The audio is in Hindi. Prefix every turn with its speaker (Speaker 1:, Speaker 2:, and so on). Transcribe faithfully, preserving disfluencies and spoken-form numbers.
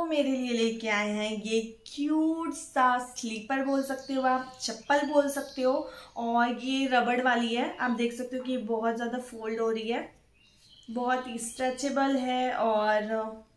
Speaker 1: मेरे लिए लेके आए हैं ये क्यूट सा स्लीपर बोल सकते हो आप, चप्पल बोल सकते हो। और ये रबड़ वाली है, आप देख सकते हो कि बहुत ज़्यादा फोल्ड हो रही है, बहुत ही स्ट्रेचेबल है और